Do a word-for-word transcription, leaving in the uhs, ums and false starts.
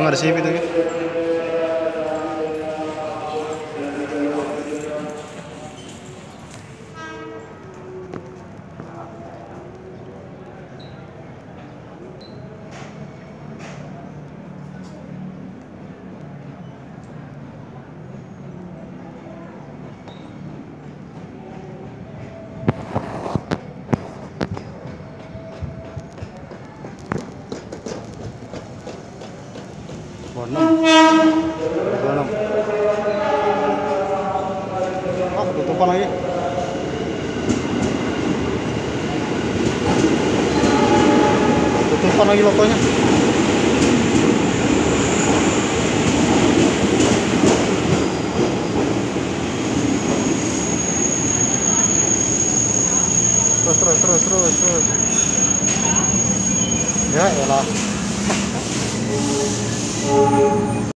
ada sip itu ya. enam enam ah tutupan lagi tutupan lagi pokoknya. Terus terus terus terus terus ya elah